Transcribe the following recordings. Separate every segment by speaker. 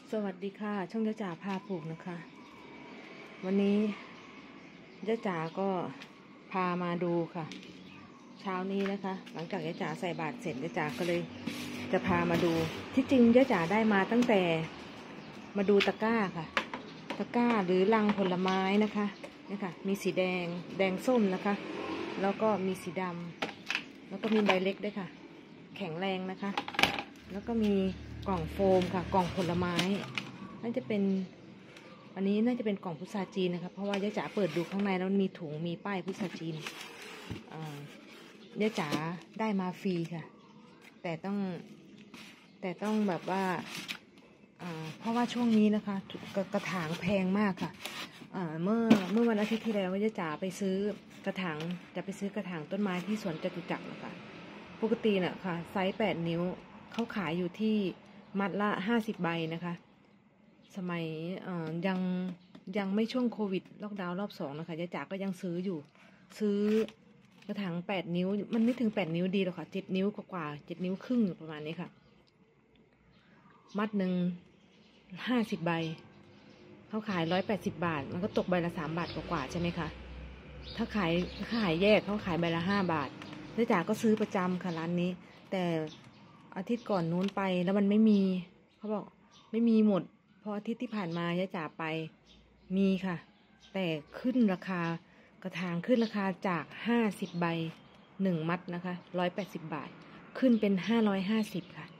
Speaker 1: สวัสดีค่ะช่องยะจ๋าพาปลูกนะคะ วันนี้ยะจ๋าก็พามาดูค่ะ เช้านี้นะคะ หลังจากยะจ๋าใส่บาตรเสร็จยะจ๋าก็เลยจะพามาดูที่จริงยะจ๋าได้มาตั้งแต่มาดูตะกร้าค่ะตะกร้าหรือลังผลไม้นะคะนี่ค่ะมีสีแดงส้มนะคะแล้วก็มีสีดำแล้วก็มีใบเล็กด้วยค่ะแข็งแรงนะคะแล้วก็มีกล่องโฟมค่ะกล่องผลไม้น่าจะเป็นอันนี้น่าจะเป็นกล่องพุทราจีนนะคะเพราะว่ายะจ๋าเปิดดูข้างในแล้วมีถุงมีป้ายพุทราจีนยะจ๋าได้มาฟรีค่ะแต่ต้องแบบว่าเพราะว่าช่วงนี้นะคะกระถางแพงมากค่ะเมื่อวันอาทิตย์ที่แล้วยะจ๋าไปซื้อกระถางจะไปซื้อกระถางต้นไม้ที่สวนจตุจักรนะคะปกติน่ะค่ะไซส์8 นิ้วเขาขายอยู่ที่มัดละ50 ใบนะคะสมัยยังไม่ช่วงโควิดล็อกดาวน์รอบ2นะคะยะจ๋าก็ยังซื้ออยู่ซื้อกระถาง8 นิ้วมันไม่ถึง8 นิ้วดีหรอกค่ะ7 นิ้วกว่า7 นิ้วครึ่งประมาณนี้ค่ะมัดหนึ่ง50 ใบเขาขาย180 บาทมันก็ตกใบละ3 บาทกว่าใช่ไหมคะถ้าขายแยกเขาขายใบละ5 บาทยะจ๋าก็ซื้อประจำค่ะร้านนี้แต่อาทิตย์ก่อนนู้นไปแล้วมันไม่มีเขาบอกไม่มีหมดพออาทิตย์ที่ผ่านมายะจ๋าไปมีค่ะแต่ขึ้นราคากระถางขึ้นราคาจาก50 ใบ1 มัดนะคะ180 บาทขึ้นเป็น550ค่ะ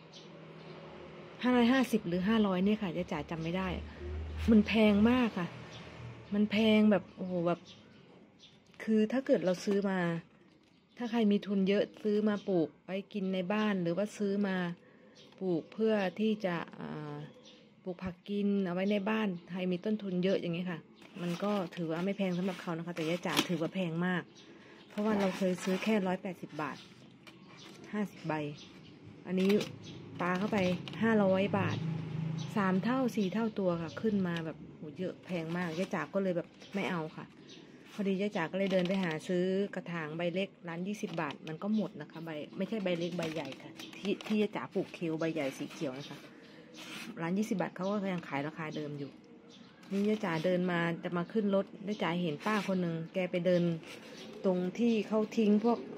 Speaker 1: 550หรือ500เนี่ยค่ะยะจ๋าจำไม่ได้มันแพงมากค่ะมันแพงแบบโอ้โหแบบคือถ้าเกิดเราซื้อมาถ้าใครมีทุนเยอะซื้อมาปลูกไว้กินในบ้านหรือว่าซื้อมาปลูกเพื่อที่จะปลูกผักกินเอาไว้ในบ้านใครมีต้นทุนเยอะอย่างนี้ค่ะมันก็ถือว่าไม่แพงสำหรับเขานะคะแต่ยะจ๋าถือว่าแพงมากเพราะว่าเราเคยซื้อแค่180 บาท50 ใบอันนี้ปาเข้าไป500 บาท3 เท่า4 เท่าตัวค่ะขึ้นมาแบบโหเยอะแพงมากยะจ๋าก็เลยแบบไม่เอาค่ะพอดียะจ๋าก็เลยเดินไปหาซื้อกระถางใบเล็กร้าน20 บาทมันก็หมดนะคะใบไม่ใช่ใบเล็กใบใหญ่ค่ะที่ยะจ๋าปลูกเคียวใบใหญ่สีเขียวนะคะร้าน20 บาทเขาก็ยังขายราคาเดิมอยู่นี่ยะจ๋าเดินมาจะมาขึ้นรถยะจ๋าเห็นป้าคนหนึ่งแกไปเดินตรงที่เขาทิ้งพวก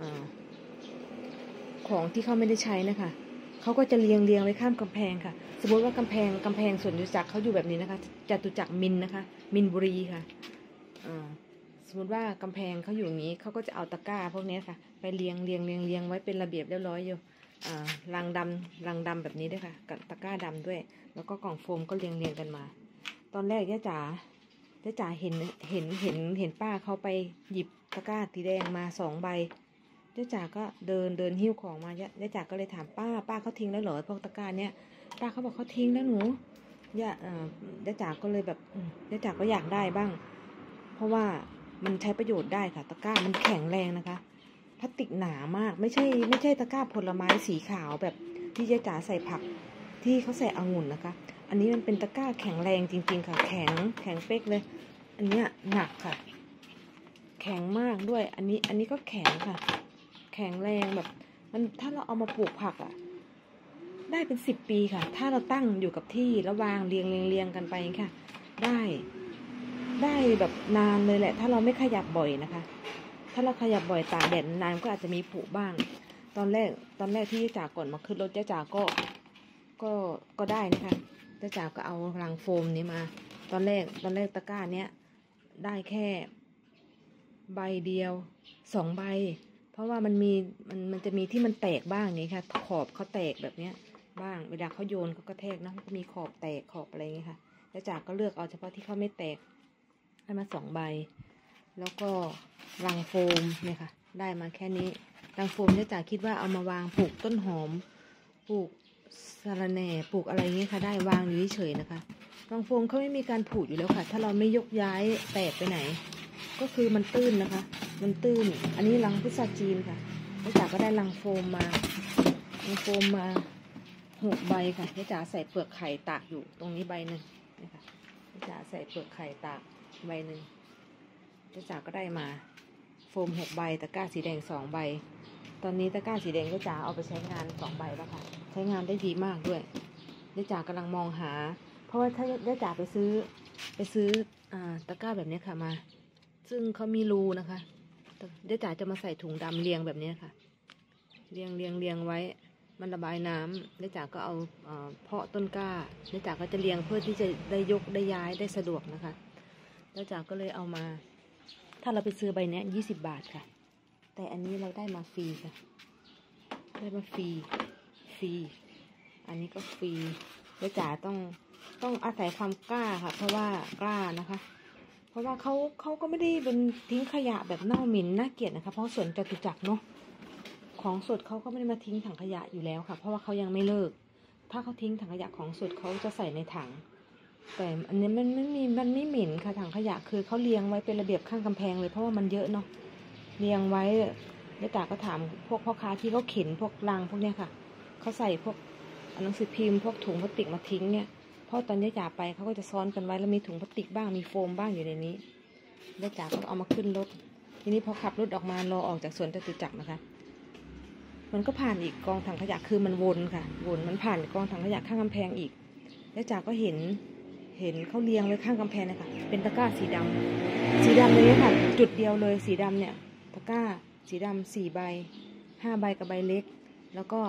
Speaker 1: ของที่เขาไม่ได้ใช้นะคะเขาก็จะเรียงไว้ข้ามกำแพงค่ะสมมติว่ากำแพงสวนจตุจักรเขาอยู่แบบนี้นะคะจตุจักรมินนะคะมินบุรีค่ะสมมติว่ากำแพงเขาอยู่อย่างนี้เขาก็จะเอาตะกร้าพวกนี้ค่ะไปเรียงไว้เป็นระเบียบเรียบร้อยอยู่ลังดำแบบนี้ด้วยค่ะกับตะกร้าดำด้วยแล้วก็กล่องโฟมก็เรียงกันมาตอนแรกยะจ๋าเห็นป้าเขาไปหยิบตะกร้าสีแดงมา2 ใบยะจ๋าก็เดินหิ้วของมายะจ๋าก็เลยถามป้าเขาทิ้งแล้วเหรอพวกตะกร้าเนี้ยป้าเขาบอกเขาทิ้งแล้วหนูยะจ๋าก็เลยแบบยะจ๋าก็อยากได้บ้างเพราะว่ามันใช้ประโยชน์ได้ค่ะตะกร้ามันแข็งแรงนะคะพลาสติกหนามากไม่ใช่ตะกร้าผลไม้สีขาวแบบที่ยะจ๋าใส่ผักที่เขาใส่องุ่นนะคะอันนี้มันเป็นตะกร้าแข็งแรงจริงๆค่ะแข็งเป๊กเลยอันเนี้ยหนักค่ะแข็งมากด้วยอันนี้ก็แข็งค่ะแข็งแรงแบบมันถ้าเราเอามาปลูกผักได้เป็น10 ปีค่ะถ้าเราตั้งอยู่กับที่แล้ววางเรียงกันไปค่ะได้แบบนานเลยแหละถ้าเราไม่ขยับบ่อยนะคะถ้าเราขยับบ่อยตากแดดนานก็อาจจะมีผุบ้างตอนแรกที่ยะจ๋าก่อนมาขึ้นรถยะจ๋าก็ได้นะคะยะจ๋าก็เอารังโฟมนี้มาตอนแรกตะกร้าเนี้ยได้แค่ใบเดียว2 ใบเพราะว่ามันจะมีที่มันแตกบ้างนี่ค่ะขอบเขาแตกแบบเนี้ยบ้างเวลาเขาโยนเขาก็แทกนะก็มีขอบแตกขอบอะไรอย่างเงี้ยค่ะยะจ๋าก็เลือกเอาเฉพาะที่เขาไม่แตกได้มา2 ใบแล้วก็รังโฟมเนี่ยค่ะได้มาแค่นี้รังโฟมยะจ๋าคิดว่าเอามาวางปลูกต้นหอมปลูกสะระแหน่ปลูกอะไรเงี้ยค่ะได้วางอยู่เฉยๆนะคะรังโฟมเขาไม่มีการผุอยู่แล้วค่ะถ้าเราไม่ยกย้ายแตกไปไหนก็คือมันตื้นนะคะมันตื้นอันนี้รังพุทราจีนค่ะยะจ๋าก็ได้รังโฟมมา6 ใบค่ะยะจ๋าใส่เปลือกไข่ตากอยู่ตรงนี้ใบหนึ่งนะคะยะจ๋าใส่เปลือกไข่ตากใบหนึ่งยะจ๋าก็ได้มาโฟม6 ใบตะกร้าสีแดง2 ใบตอนนี้ตะกร้าสีแดงยะจ๋าเอาไปใช้งาน2 ใบแล้วค่ะใช้งานได้ดีมากด้วยยะจ๋ากำลังมองหาเพราะว่าถ้าได้จ๋าไปซื้อตะกร้าแบบนี้ค่ะมาซึ่งเขามีรูนะคะได้จ๋าจะมาใส่ถุงดำเรียงแบบนี้ค่ะเรียงไว้มันระบายน้ำได้จ๋าก็เอาเพาะต้นกล้าได้จ๋าก็จะเรียงเพื่อที่จะได้ยกได้ย้ายได้สะดวกนะคะได้จ๋าก็เลยเอามาถ้าเราไปซื้อใบนี้20 บาทค่ะแต่อันนี้เราได้มาฟรีค่ะได้มาฟรีอันนี้ก็ฟรีได้จ๋าต้องอาศัยความกล้าค่ะเพราะว่ากล้านะคะเพราะว่าเขาก็ไม่ได้เป็นทิ้งขยะแบบเน่าเหม็นน่าเกลียดนะคะเพราะสวนจตุจักรเนาะของสดเขาก็ไม่ได้มาทิ้งถังขยะอยู่แล้วค่ะเพราะว่าเขายังไม่เลิกถ้าเขาทิ้งถังขยะของสดเขาจะใส่ในถังแต่อันนี้มันไม่เหม็นค่ะถังขยะคือเขาเรียงไว้เป็นระเบียบข้างกำแพงเลยเพราะว่ามันเยอะเนาะเรียงไว้แล้วจ๋าก็ถามพวกพ่อค้าที่เขาเข็นพวกลังพวกเนี้ยค่ะเขาใส่พวกหนังสือพิมพ์พวกถุงพลาสติกมาทิ้งเนี่ยเพราะตอนย่าจ๋าไปเขาก็จะซ้อนกันไว้แล้วมีถุงพลาสติกบ้างมีโฟมบ้างอยู่ในนี้ย่าจ๋าก็เอามาขึ้นรถทีนี้พอขับรถออกมารอออกจากสวนจตุจักรนะคะมันก็ผ่านอีกกองถังขยะคือมันวนค่ะวนมันผ่านกองถังขยะข้างกำแพงอีกย่าจ๋าก็เห็นเขาเรียงไว้ข้างกำแพงนะคะเป็นตะกร้าสีดำเลยค่ะจุดเดียวเลยสีดำเนี่ยตะกร้าสีดำ4 ใบ5 ใบกับใบเล็กแล้วก็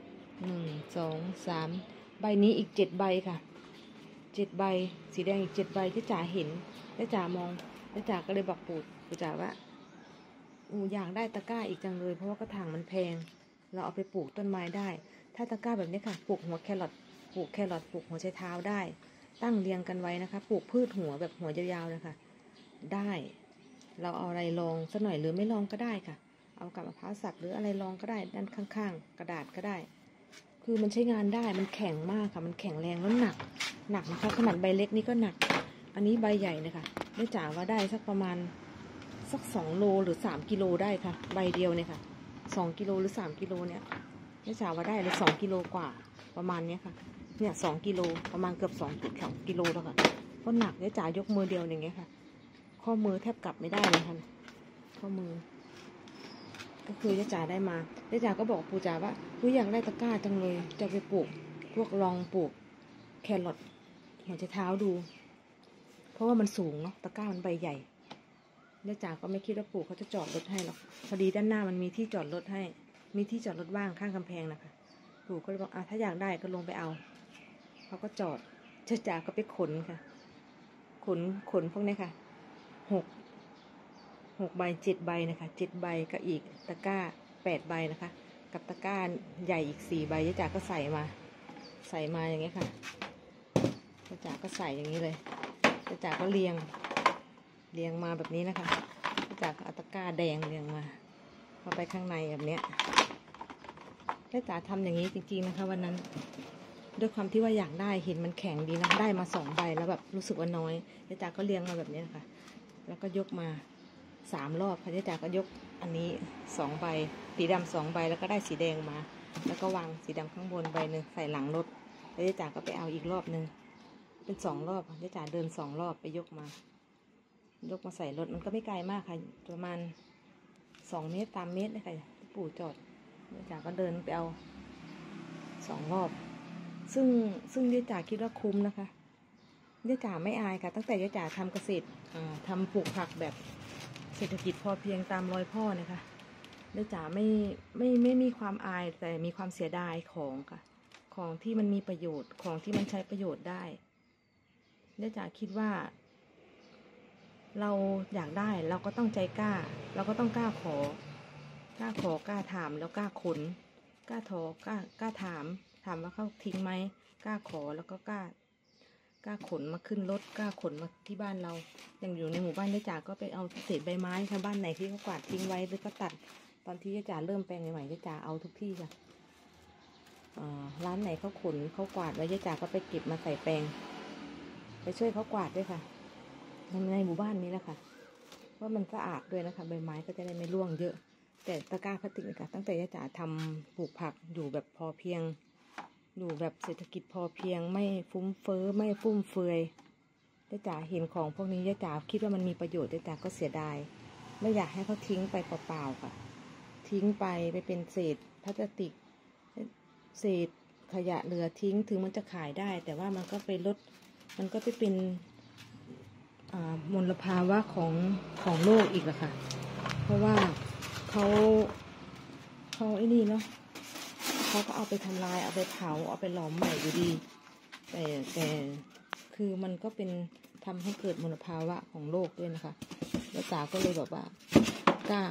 Speaker 1: 1 2 3ใบนี้อีก7 ใบค่ะ7 ใบสีแดงอีก7 ใบที่จ๋าเห็นแล้วจ๋ามองแล้วจ๋าก็เลยบอกปู่จ๋าว่าอยากได้ตะกร้าอีกจังเลยเพราะว่ากระถางมันแพงเราเอาไปปลูกต้นไม้ได้ถ้าตะกร้าแบบนี้ค่ะปลูกหัวแครอทปลูกหัวไชเท้าได้ตั้งเรียงกันไว้นะคะปลูกพืชหัวแบบหัวยาวๆนะคะได้เราเอาอะไรรองสักหน่อยหรือไม่รองก็ได้ค่ะเอากับมะพร้าวสับหรืออะไรรองก็ได้ด้านข้างๆกระดาษก็ได้คือมันใช้งานได้มันแข็งมากค่ะมันแข็งแรงแล้วหนักนะคะขนาดใบเล็กนี่ก็หนักอันนี้ใบใหญ่นะคะได้จ๋าว่าได้สักประมาณสัก2 โลหรือ3 กิโลได้ค่ะใบเดียวเนี่ยค่ะ2 กิโลหรือ3 กิโลเนี่ยได้จ๋าว่าได้เลย2 กิโลกว่าประมาณนี้ค่ะเนี่ย2 กิโลประมาณเกือบ2 กิโลแล้วค่ะเพราะหนักได้จ๋ายกมือเดียวอย่างเงี้ยค่ะข้อมือแทบกลับไม่ได้เลยค่ะข้อมือก็คือย่าจ๋าได้มาย่าจ๋าก็บอกปู่จ๋าว่าอยากได้ตะกร้าจังเลยจะไปปลูกพวกลองปลูกแครอทหัวไชเท้าดูเพราะว่ามันสูงเนาะตะกร้ามันใบใหญ่ย่าจ๋าก็ไม่คิดว่าปู่เขาจะจอดรถให้หรอกพอดีด้านหน้ามันมีที่จอดรถให้มีที่จอดรถว่างข้างกำแพงนะคะปู่ก็เลยบอกถ้าอยากได้ก็ลงไปเอาเขาก็จอดย่าจ๋าก็ไปขนค่ะขนพวกนี้ค่ะ6 ใบ 7 ใบนะคะ7 ใบกับอีกตะกร้า8 ใบนะคะกับตะกร้าใหญ่อีก4 ใบย่าจ๋าก็ใส่มาอย่างเงี้ยค่ะย่าจ๋าก็ใส่อย่างนี้เลยย่าจ๋าก็เรียงมาแบบนี้นะคะย่าจ๋าก็เอาตะกร้าแดงเรียงมาเข้าไปข้างในแบบเนี้ยย่าจ๋าทำอย่างนี้จริงๆนะคะวันนั้นด้วยความที่ว่าอยากได้เห็นมันแข็งดีนะได้มา2 ใบแล้วแบบรู้สึกว่าน้อยย่าจ๋าก็เรียงมาแบบนี้นะคะแล้วก็ยกมา3 รอบค่ะย่าจ๋าก็ยกอันนี้2 ใบสีดำ2 ใบแล้วก็ได้สีแดงมาแล้วก็วางสีดำข้างบนใบหนึ่งใส่หลังรถแล้วย่าจ๋าก็ไปเอาอีกรอบนึงเป็น2 รอบย่าจ๋าเดิน2 รอบไปยกมาใส่รถมันก็ไม่ไกลมากค่ะประมาณ2 เมตร3 เมตรเลยค่ะปู่จอดย่าจ๋าก็เดินไปเอา2 รอบซึ่งย่าจ๋าคิดว่าคุ้มนะคะย่าจ๋าไม่อายค่ะตั้งแต่ย่าจ๋าทำเกษตรทำปลูกผักแบบเศรษฐกิจพอเพียงตามรอยพ่อนะคะย่าจ๋าไม่มีความอายแต่มีความเสียดายของค่ะของที่มันมีประโยชน์ของที่มันใช้ประโยชน์ได้ย่าจ๋าคิดว่าเราอยากได้เราก็ต้องใจกล้าเราก็ต้องกล้าขอกล้าถามแล้วกล้าขนกล้าถามว่าเขาทิ้งไหมกล้าขอแล้วก็กล้าขนมาขึ้นรถกล้าขนมาที่บ้านเราอย่างอยู่ในหมู่บ้านย่าจ๋าก็ไปเอาเศษใบไม้ค่ะบ้านไหนที่เขากวาดทิ้งไว้หรือก็ตัดตอนที่ย่าจ๋าเริ่มแปลงใหม่ๆย่าจ๋าเอาทุกที่ค่ะร้านไหนเขาขนเขากวาดไว้ย่าจ๋าก็ไปเก็บมาใส่แปลงไปช่วยเขากวาดด้วยค่ะในหมู่บ้านนี้แหละค่ะเพราะมันสะอาดด้วยนะคะใบไม้ก็จะได้ไม่ร่วงเยอะแต่ตะกร้าพลาสติกนะคะตั้งแต่ย่าจ๋าทำปลูกผักอยู่แบบพอเพียงอยู่แบบเศรษฐกิจพอเพียงไม่ฟุ้มเฟ้อไม่ฟุ่มเฟือยย่าจ๋าเห็นของพวกนี้ย่าจ๋าคิดว่ามันมีประโยชน์ย่าจ๋าก็เสียดายไม่อยากให้เขาทิ้งไปเปล่าๆค่ะทิ้งไปเป็นเศษพลาสติกเศษขยะเหลือทิ้งถึงมันจะขายได้แต่ว่ามันก็ไปลดมันก็ไปเป็นมลภาวะของโลกอีกละค่ะเพราะว่าเขาไอ้นี่เนาะเขาก็เอาไปทำลายเอาไปเผาเอาไปหลอมใหม่อยู่ดีแต่คือมันก็เป็นทำให้เกิดมลภาวะของโลกด้วยนะคะแล้วจ๋าก็เลยแบบว่ากล้า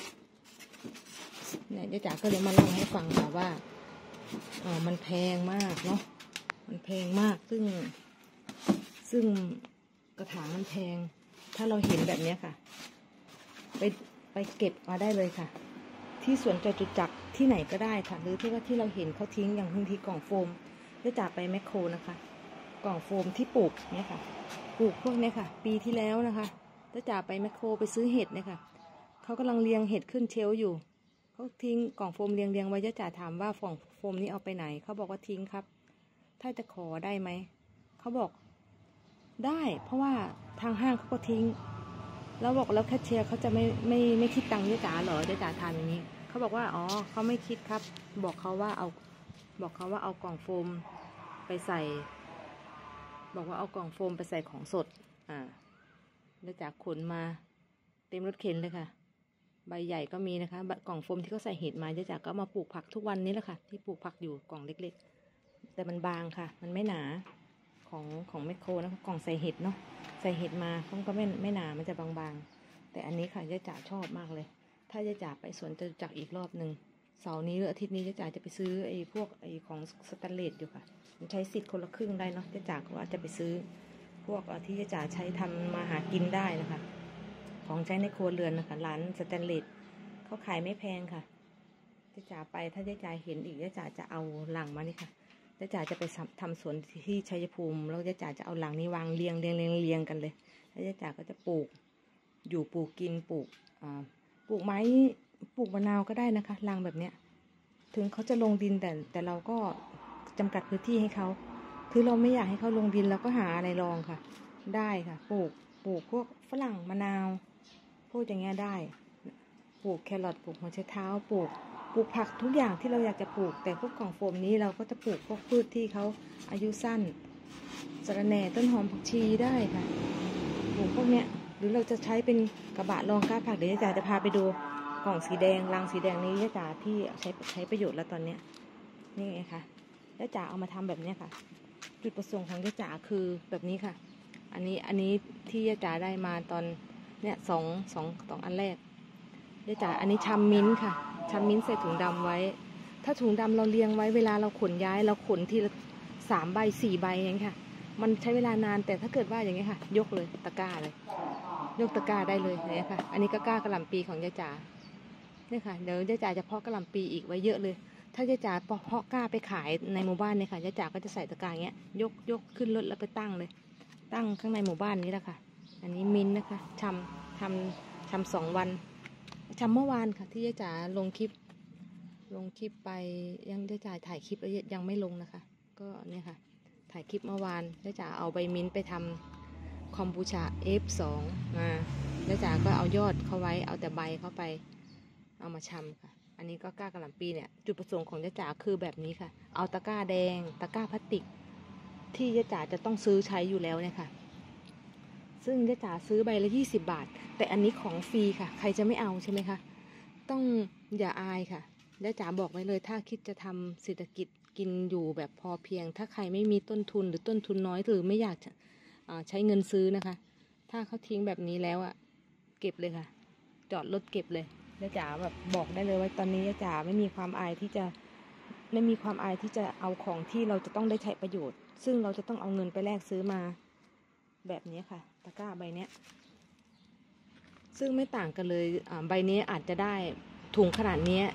Speaker 1: เนี่ยจ๋าก็เลยมาเล่าให้ฟังค่ะว่ามันแพงมากเนาะมันแพงมากซึ่งกระถางมันแพงถ้าเราเห็นแบบนี้ค่ะไปเก็บมาได้เลยค่ะที่สวนจตุจักรที่ไหนก็ได้ค่ะหรือที่เราเห็นเขาทิ้งอย่างบางทีกล่องโฟมได้จากไปแมคโครนะคะกล่องโฟมที่ปลูกเนี่ยค่ะปลูกพวกนี้ค่ะปีที่แล้วนะคะได้จากไปแมคโครไปซื้อเห็ดเนี่ยค่ะเขากำลังเรียงเห็ดขึ้นเชลฟ์อยู่เขาทิ้งกล่องโฟมเรียงไว้ได้จากถามว่ากล่องโฟมนี้เอาไปไหนเขาบอกว่าทิ้งครับถ้าจะขอได้ไหมเขาบอกได้เพราะว่าทางห้างเขาก็ทิ้งแล้วบอกแล้วแคชเชียร์เขาจะไม่คิดตังค์ด้วยจ๋าเหรอด้วยจ๋าทานอย่างนี้เขาบอกว่าอ๋อเขาไม่คิดครับบอกเขาว่าเอากล่องโฟมไปใส่บอกว่าเอากล่องโฟมไปใส่ของสดด้วยจ๋าขนมาเต็มรถเข็นเลยค่ะใบใหญ่ก็มีนะคะกล่องโฟมที่เขาใส่เห็ดมาด้วยจ๋าก็มาปลูกผักทุกวันนี้แหละค่ะที่ปลูกผักอยู่กล่องเล็กๆแต่มันบางค่ะมันไม่หนาของแมคโครนะคะกล่องใส่เห็ดเนาะใส่เห็ดมาเขาก็ไม่หนามันจะบางๆแต่อันนี้ค่ะย่าจ๋าชอบมากเลยถ้าย่าจ๋าไปสวนจตุจักรอีกรอบหนึ่งเสาร์นี้หรืออาทิตย์นี้ย่าจ๋าจะไปซื้อพวกของสแตนเลสอยู่ค่ะมันใช้สิทธิ์คนละครึ่งได้เนาะย่าจ๋าก็ว่าจะไปซื้อพวกที่ย่าจ๋าใช้ทำมาหากินได้นะคะของใช้ในครัวเรือนนะคะร้านสแตนเลสเขาขายไม่แพงค่ะย่าจ๋าไปถ้าย่าจ๋าเห็นอีกย่าจ๋าจะเอาลังมานี่ค่ะย่าจ๋าจะไปทำสวนที่ชัยภูมิแล้วย่าจ๋าจะเอาหลังนี้วางเรียงกันเลยแล้วย่าจ๋าก็จะปลูกกินปลูกไม้ปลูกมะนาวก็ได้นะคะรังแบบเนี้ยถึงเขาจะลงดินแต่เราก็จำกัดพื้นที่ให้เขาคือเราไม่อยากให้เขาลงดินเราก็หาอะไรรองค่ะได้ค่ะปลูกพวกฝรั่งมะนาวพวกอย่างเงี้ยได้ปลูกแครอทปลูกหัวไชเท้าปลูกผักทุกอย่างที่เราอยากจะปลูกแต่พวกกล่องโฟมนี้เราก็จะปลูกพวกพืชที่เขาอายุสั้นสะระแหน่ต้นหอมผักชีได้ค่ะปลูกพวกเนี้ยหรือเราจะใช้เป็นกระบะรองก้าผักเดี๋ยวจ๋าจะพาไปดูกล่องสีแดงรังสีแดงนี้จ๋าที่ใช้ประโยชน์แล้วตอนเนี้ยนี่ไงคะจ๋าเอามาทำแบบเนี้ยค่ะจุดประสงค์ของจ๋าคือแบบนี้ค่ะอันนี้ที่จ๋าได้มาตอนเนี้ยสองอันแรกจ๋าอันนี้ชำมิ้นค่ะชำมิ้นใส่ถุงดำไว้ถ้าถุงดำเราเรียงไว้เวลาเราขนย้ายเราขนทีละ3 ใบ 4 ใบอย่างนี้ค่ะมันใช้เวลานานแต่ถ้าเกิดว่าอย่างนี้ค่ะยกเลยตะกร้าเลยยกตะกร้าได้เลยเนี่ยค่ะอันนี้ก็กล้ากระหล่ำปีของจ๋าเนี่ยค่ะเดี๋ยวจ๋าจะเพาะกระหล่ำปีอีกไว้เยอะเลยถ้าจ๋าเพาะกล้าไปขายในหมู่บ้านเนี่ยค่ะจ๋าก็จะใส่ตะกร้าอย่างเงี้ยยกขึ้นรถแล้วไปตั้งเลยตั้งข้างในหมู่บ้านนี้แหละค่ะอันนี้มิ้นนะคะทำ2 วันทำเมื่อวานค่ะที่จ๋าลงคลิปไปยังจ๋าถ่ายคลิปแล้วยังไม่ลงนะคะก็เนี่ยค่ะถ่ายคลิปเมื่อวานจ๋าเอาใบมิ้นไปทำคอมบูชา F2 มาจ๋าก็เอายอดเขาไว้เอาแต่ใบเข้าไปเอามาชำค่ะอันนี้ก็กล้ากระหล่ำปีเนี่ยจุดประสงค์ของจ๋าคือแบบนี้ค่ะเอาตะกร้าแดงตะกร้าพลาสติกที่จ๋าจะต้องซื้อใช้อยู่แล้วเนี่ยค่ะซึ่งจ๋าซื้อใบละ20 บาทแต่อันนี้ของฟรีค่ะใครจะไม่เอาใช่ไหมคะต้องอย่าอายค่ะจ๋าบอกไว้เลยถ้าคิดจะทำเศรษฐกิจกินอยู่แบบพอเพียงถ้าใครไม่มีต้นทุนหรือต้นทุนน้อยหรือไม่อยากใช้เงินซื้อนะคะถ้าเขาทิ้งแบบนี้แล้วเก็บเลยค่ะจอดรถเก็บเลยจ๋าแบบบอกได้เลยว่าตอนนี้จ๋าไม่มีความอายที่จะเอาของที่เราจะต้องได้ใช้ประโยชน์ซึ่งเราจะต้องเอาเงินไปแลกซื้อมาแบบนี้ค่ะตะกร้าใบเนี้ยซึ่งไม่ต่างกันเลยใบนี้อาจจะได้ถุงขนาดนี้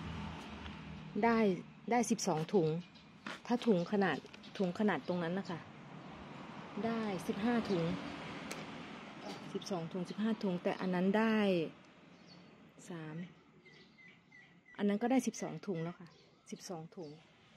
Speaker 1: ได้12 ถุงถ้าถุงขนาดตรงนั้นนะคะได้15 ถุง12 ถุง15 ถุงแต่อันนั้นได้อันนั้นก็ได้12 ถุงแล้วค่ะ12 ถุง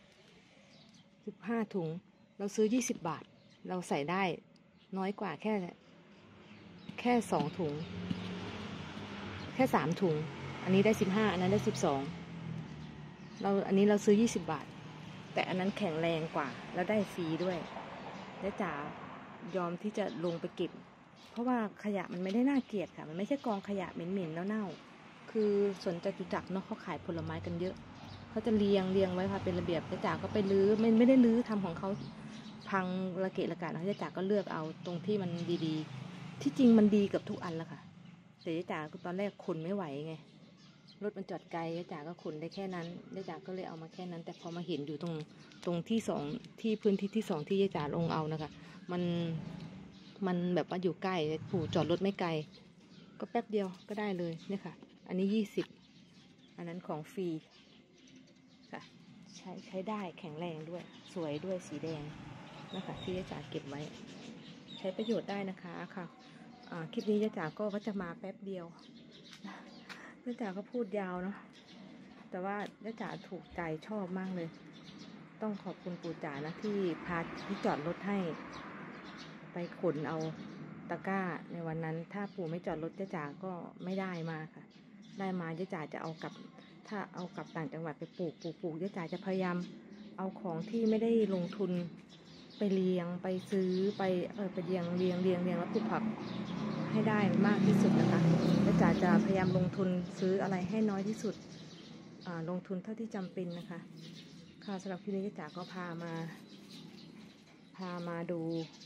Speaker 1: 15 ถุงเราซื้อ20 บาทเราใส่ได้น้อยกว่าแค่2 ถุงแค่3 ถุงอันนี้ได้15อันนั้นได้12อันนี้เราซื้อ20 บาทแต่อันนั้นแข็งแรงกว่าแล้วได้ฟรีด้วยจ๋ายอมที่จะลงไปเก็บเพราะว่าขยะมันไม่ได้น่าเกลียดค่ะมันไม่ใช่กองขยะเหม็นๆแล้วเน่าคือสวนจตุจักรเนาะเขาขายผลไม้กันเยอะเขาจะเรียงไว้ค่ะเป็นระเบียบจ้าจ๋าก็ไปรื้อไม่ได้รื้อทำของเขาพังระเกะระกะนะจ้าจ๋าก็เลือกเอาตรงที่มันดีๆที่จริงมันดีกับทุกอันละค่ะแต่จ้าจ๋าตอนแรกขนไม่ไหวไงรถมันจอดไกลจ้าจ๋าก็ขนได้แค่นั้นจ้าจ๋าก็เลยเอามาแค่นั้นแต่พอมาเห็นอยู่ตรงที่สองที่พื้นที่ที่สองที่จ้าจ๋าลงเอานะคะมันแบบว่าอยู่ใกล้ปู่จอดรถไม่ไกลก็แป๊บเดียวก็ได้เลยเนี่ยค่ะอันนี้20อันนั้นของฟรีค่ะใช้ได้แข็งแรงด้วยสวยด้วยสีแดงนะคะที่จ้าจ๋าเก็บไว้ใช้ประโยชน์ได้นะคะค่ะคลิปนี้จ้าจ๋าก็จะมาแป๊บเดียวจ้าจ๋าก็พูดยาวเนาะแต่ว่าจ้าจ๋าถูกใจชอบมากเลยต้องขอบคุณปู่จ๋านะที่พาที่จอดรถให้ไปขนเอาตะกร้าในวันนั้นถ้าปู่ไม่จอดรถจ้าจ๋าก็ไม่ได้มาค่ะได้มาจ้าจ๋าจะเอากลับถ้าเอากลับต่างจังหวัดไปปลูกจ้าจ๋าจะพยายามเอาของที่ไม่ได้ลงทุนไปเลี้ยงไปซื้อไปเลี้ยงแล้วปลูกผักให้ได้มากที่สุดนะคะจ้าจ๋าจะพยายามลงทุนซื้ออะไรให้น้อยที่สุดลงทุนเท่าที่จำเป็นนะคะค่ะสำหรับคลิปนี้จ้าจ๋าก็พามาดู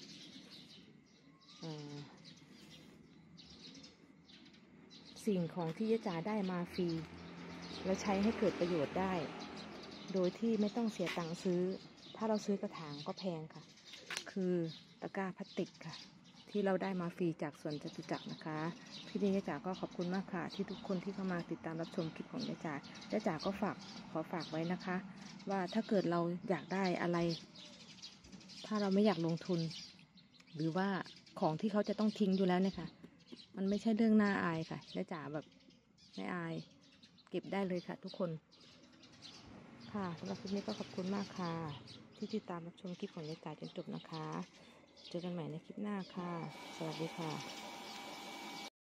Speaker 1: สิ่งของที่จ้าจ๋าได้มาฟรีแล้วใช้ให้เกิดประโยชน์ได้โดยที่ไม่ต้องเสียตังค์ซื้อถ้าเราซื้อกระถางก็แพงค่ะคือตะกร้าพลาสติกค่ะที่เราได้มาฟรีจากสวนจตุจักรนะคะพี่นี้จ๋าก็ขอบคุณมากค่ะที่ทุกคนที่เข้ามาติดตามรับชมคลิปของจ๋าก็ขอฝากไว้นะคะว่าถ้าเกิดเราอยากได้อะไรถ้าเราไม่อยากลงทุนหรือว่าของที่เขาจะต้องทิ้งอยู่แล้วเนี่ยค่ะมันไม่ใช่เรื่องน่าอายค่ะจ๋าแบบไม่อายเก็บได้เลยค่ะทุกคนค่ะสำหรับคลิปนี้ก็ขอบคุณมากค่ะที่ติดตามรับชมคลิปของจ๋าจนจบนะคะเจอกันใหม่ในคลิปหน้าค่ะสวัสดีค่ะ